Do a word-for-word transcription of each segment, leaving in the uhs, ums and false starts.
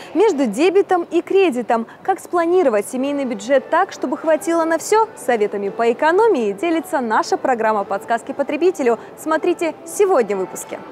Между дебетом и кредитом. Как спланировать семейный бюджет так, чтобы хватило на все? Советами по экономии делится наша программа «Подсказки потребителю». Смотрите сегодня в выпуске.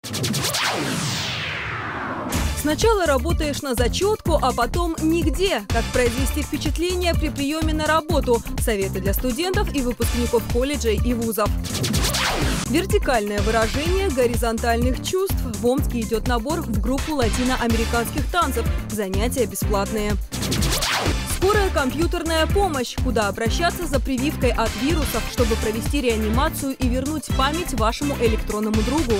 Сначала работаешь на зачетку, а потом нигде. Как произвести впечатление при приеме на работу. Советы для студентов и выпускников колледжей и вузов. Вертикальное выражение горизонтальных чувств. В Омске идет набор в группу латиноамериканских танцев. Занятия бесплатные. Скорая компьютерная помощь. Куда обращаться за прививкой от вирусов, чтобы провести реанимацию и вернуть память вашему электронному другу.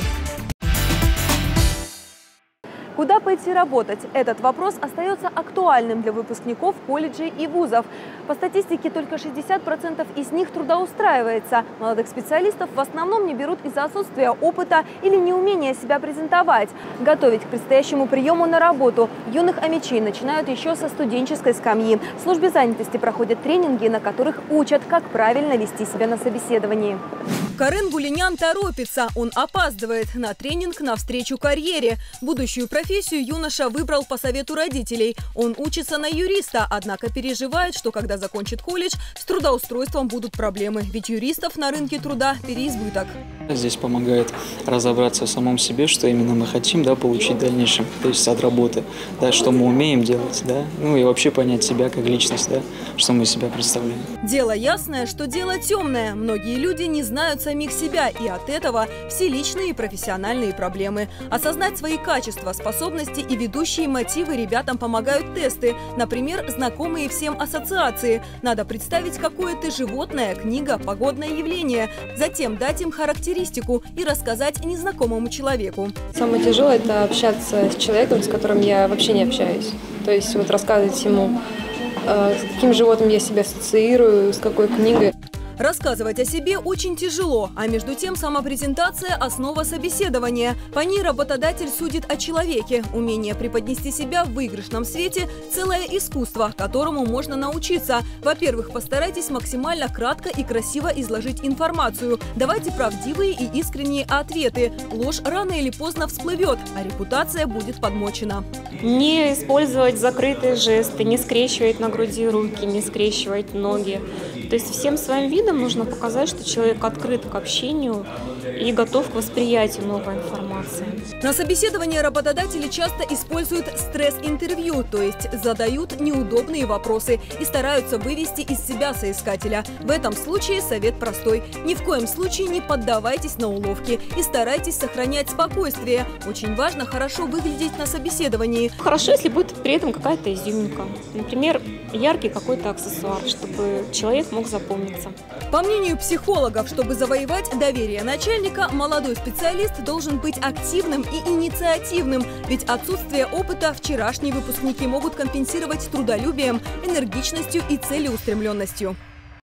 Куда пойти работать? Этот вопрос остается актуальным для выпускников колледжей и вузов. По статистике, только шестьдесят процентов из них трудоустраивается. Молодых специалистов в основном не берут из-за отсутствия опыта или неумения себя презентовать. Готовить к предстоящему приему на работу юных омичей начинают еще со студенческой скамьи. В службе занятости проходят тренинги, на которых учат, как правильно вести себя на собеседовании. Карен Гулинян торопится. Он опаздывает на тренинг навстречу карьере. Будущую профессию юноша выбрал по совету родителей. Он учится на юриста, однако переживает, что когда закончит колледж, с трудоустройством будут проблемы. Ведь юристов на рынке труда переизбыток. Здесь помогает разобраться в самом себе, что именно мы хотим, да, получить в дальнейшем, то есть от работы, да, что мы умеем делать, да, ну и вообще понять себя как личность, да, что мы из себя представляем. Дело ясное, что дело темное. Многие люди не знают самих себя, и от этого все личные и профессиональные проблемы. Осознать свои качества, способности и ведущие мотивы ребятам помогают тесты. Например, знакомые всем ассоциации. Надо представить, какое ты животное, книга, погодное явление. Затем дать им характеристику и рассказать незнакомому человеку. Самое тяжелое – это общаться с человеком, с которым я вообще не общаюсь. То есть вот рассказывать ему, э, с каким животным я себя ассоциирую, с какой книгой. Рассказывать о себе очень тяжело, а между тем самопрезентация – основа собеседования. По ней работодатель судит о человеке. Умение преподнести себя в выигрышном свете – целое искусство, которому можно научиться. Во-первых, постарайтесь максимально кратко и красиво изложить информацию. Давайте правдивые и искренние ответы. Ложь рано или поздно всплывет, а репутация будет подмочена. Не использовать закрытые жесты, не скрещивать на груди руки, не скрещивать ноги. То есть всем своим видом нужно показать, что человек открыт к общению и готов к восприятию новой информации. На собеседовании работодатели часто используют стресс-интервью, то есть задают неудобные вопросы и стараются вывести из себя соискателя. В этом случае совет простой. Ни в коем случае не поддавайтесь на уловки и старайтесь сохранять спокойствие. Очень важно хорошо выглядеть на собеседовании. Хорошо, если будет при этом какая-то изюминка. Например, яркий какой-то аксессуар, чтобы человек мог запомниться. По мнению психологов, чтобы завоевать доверие начальника, молодой специалист должен быть активным и инициативным. Ведь отсутствие опыта вчерашние выпускники могут компенсировать трудолюбием, энергичностью и целеустремленностью.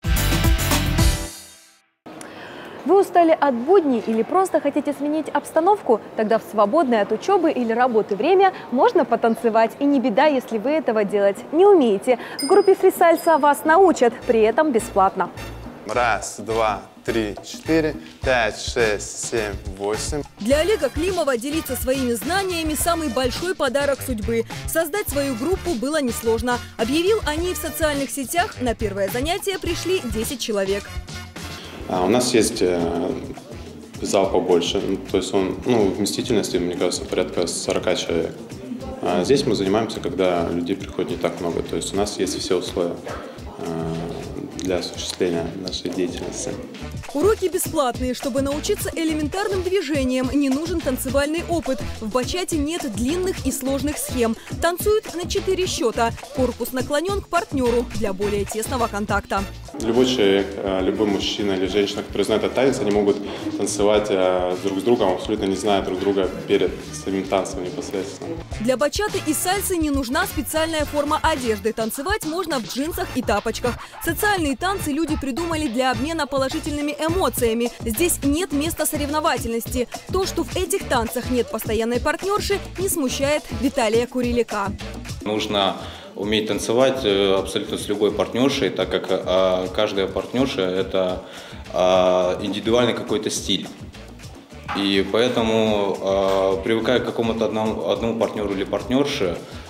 Вы устали от будней или просто хотите сменить обстановку? Тогда в свободное от учебы или работы время можно потанцевать. И не беда, если вы этого делать не умеете. В группе фрисальса вас научат, при этом бесплатно. Раз, два, три, четыре, пять, шесть, семь, восемь. Для Олега Климова делиться своими знаниями – самый большой подарок судьбы. Создать свою группу было несложно. Объявил о ней в социальных сетях. На первое занятие пришли десять человек. А у нас есть э, зал побольше, то есть он, ну, вместительности, мне кажется, порядка сорока человек. А здесь мы занимаемся, когда людей приходит не так много, то есть у нас есть все условия э, для осуществления нашей деятельности. Уроки бесплатные. Чтобы научиться элементарным движениям, не нужен танцевальный опыт. В бачате нет длинных и сложных схем. Танцуют на четыре счета. Корпус наклонен к партнеру для более тесного контакта. Любой человек, любой мужчина или женщина, который знает этот танец, они могут танцевать друг с другом, абсолютно не зная друг друга перед самим танцем непосредственно. Для бачаты и сальсы не нужна специальная форма одежды. Танцевать можно в джинсах и тапочках. Социальные танцы люди придумали для обмена положительными эмоциями. Здесь нет места соревновательности. То, что в этих танцах нет постоянной партнерши, не смущает Виталия Курилика. Нужно уметь танцевать абсолютно с любой партнершей, так как а, каждая партнерша – это а, индивидуальный какой-то стиль. И поэтому, а, привыкая к какому-то одному, одному партнеру или партнерше,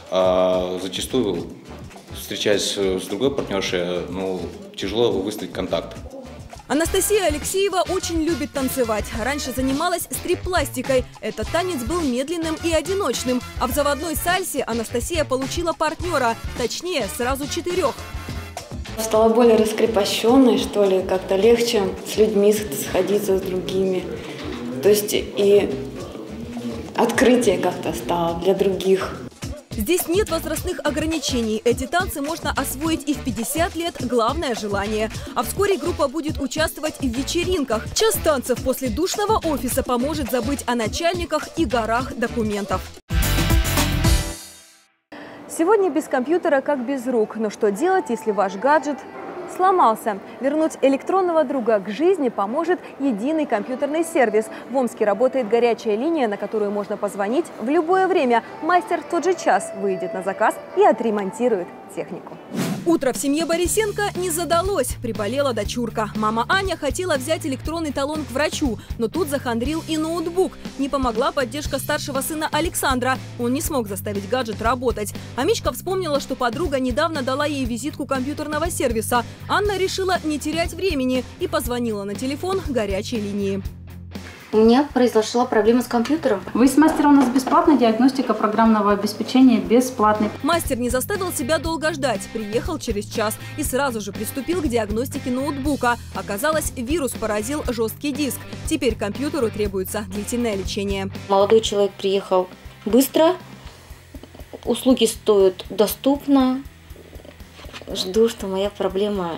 а зачастую, встречаясь с другой партнершей, ну, тяжело выставить контакт. Анастасия Алексеева очень любит танцевать. Раньше занималась стрип-пластикой. Этот танец был медленным и одиночным. А в заводной сальсе Анастасия получила партнера. Точнее, сразу четырех. Стала более раскрепощенной, что ли, как-то легче с людьми сходиться с другими. То есть и открытие как-то стало для других. Здесь нет возрастных ограничений. Эти танцы можно освоить и в пятьдесят лет. Главное – желание. А вскоре группа будет участвовать и в вечеринках. Час танцев после душного офиса поможет забыть о начальниках и горах документов. Сегодня без компьютера как без рук. Но что делать, если ваш гаджет сломался? Вернуть электронного друга к жизни поможет единый компьютерный сервис. В Омске работает горячая линия, на которую можно позвонить в любое время. Мастер в тот же час выйдет на заказ и отремонтирует технику. Утро в семье Борисенко не задалось. Приболела дочурка. Мама Аня хотела взять электронный талон к врачу, но тут захандрил и ноутбук. Не помогла поддержка старшего сына Александра. Он не смог заставить гаджет работать. А Мишка вспомнила, что подруга недавно дала ей визитку компьютерного сервиса. Анна решила не терять времени и позвонила на телефон горячей линии. У меня произошла проблема с компьютером. Вы с мастером у нас бесплатная диагностика программного обеспечения бесплатной. Мастер не заставил себя долго ждать. Приехал через час и сразу же приступил к диагностике ноутбука. Оказалось, вирус поразил жесткий диск. Теперь компьютеру требуется длительное лечение. Молодой человек приехал быстро. Услуги стоят доступно. Жду, что моя проблема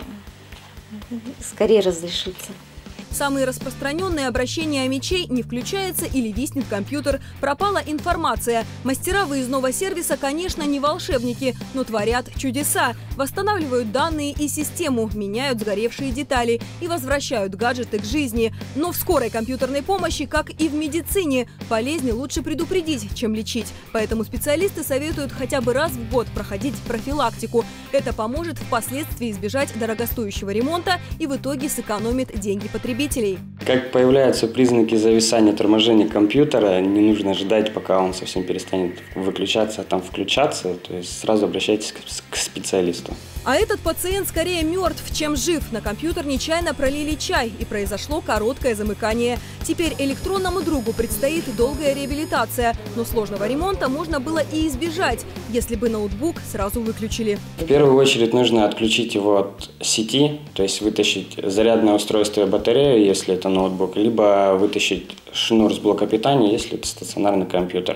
скорее разрешится. Самые распространенные обращения мечей: не включается или виснет компьютер, пропала информация. Мастера выездного сервиса, конечно, не волшебники, но творят чудеса. Восстанавливают данные и систему, меняют сгоревшие детали и возвращают гаджеты к жизни. Но в скорой компьютерной помощи, как и в медицине, болезни лучше предупредить, чем лечить. Поэтому специалисты советуют хотя бы раз в год проходить профилактику. Это поможет впоследствии избежать дорогостоящего ремонта и в итоге сэкономит деньги потребителей. Как появляются признаки зависания, торможения компьютера, не нужно ждать, пока он совсем перестанет выключаться, а там включаться, то есть сразу обращайтесь к специалисту. А этот пациент скорее мертв, чем жив. На компьютер нечаянно пролили чай, и произошло короткое замыкание. Теперь электронному другу предстоит долгая реабилитация, но сложного ремонта можно было и избежать, если бы ноутбук сразу выключили. В первую очередь нужно отключить его от сети, то есть вытащить зарядное устройство и батарею, если это ноутбук, либо вытащить шнур с блока питания, если это стационарный компьютер.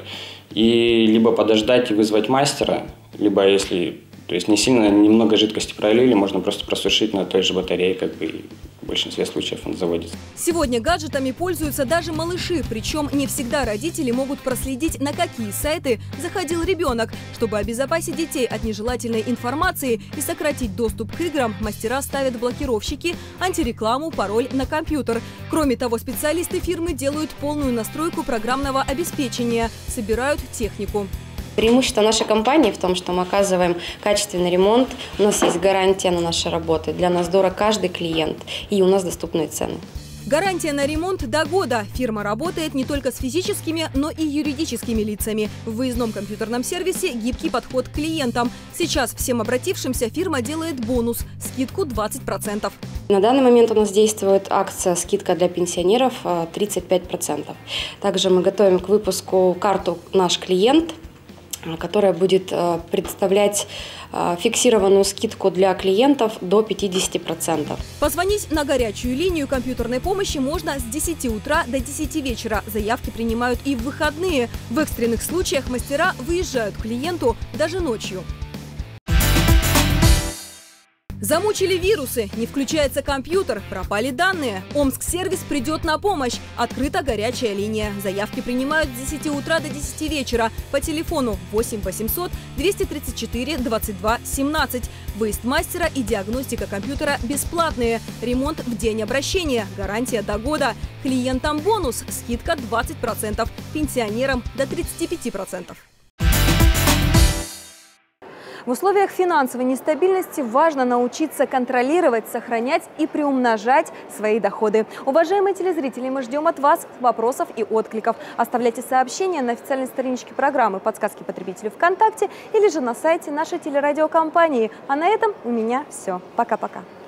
И либо подождать и вызвать мастера, либо если... То есть не сильно, немного жидкости пролили, можно просто просушить на той же батарее, как бы и в большинстве случаев он заводится. Сегодня гаджетами пользуются даже малыши, причем не всегда родители могут проследить, на какие сайты заходил ребенок. Чтобы обезопасить детей от нежелательной информации и сократить доступ к играм, мастера ставят блокировщики, антирекламу, пароль на компьютер. Кроме того, специалисты фирмы делают полную настройку программного обеспечения, собирают технику. Преимущество нашей компании в том, что мы оказываем качественный ремонт, у нас есть гарантия на наши работы, для нас дорог каждый клиент, и у нас доступные цены. Гарантия на ремонт до года. Фирма работает не только с физическими, но и юридическими лицами. В выездном компьютерном сервисе гибкий подход к клиентам. Сейчас всем обратившимся фирма делает бонус – скидку двадцать процентов. На данный момент у нас действует акция «Скидка для пенсионеров» тридцать пять процентов. Также мы готовим к выпуску карту «Наш клиент», которая будет представлять фиксированную скидку для клиентов до пятидесяти процентов. Позвонить на горячую линию компьютерной помощи можно с десяти утра до десяти вечера. Заявки принимают и в выходные. В экстренных случаях мастера выезжают к клиенту даже ночью. Замучили вирусы, не включается компьютер, пропали данные. Омск-сервис придет на помощь. Открыта горячая линия. Заявки принимают с десяти утра до десяти вечера по телефону восемь восемьсот двести тридцать четыре двадцать два семнадцать. Выезд мастера и диагностика компьютера бесплатные. Ремонт в день обращения. Гарантия до года. Клиентам бонус. Скидка двадцать процентов. Пенсионерам до тридцати пяти процентов. В условиях финансовой нестабильности важно научиться контролировать, сохранять и приумножать свои доходы. Уважаемые телезрители, мы ждем от вас вопросов и откликов. Оставляйте сообщения на официальной страничке программы «Подсказки потребителю» ВКонтакте или же на сайте нашей телерадиокомпании. А на этом у меня все. Пока-пока.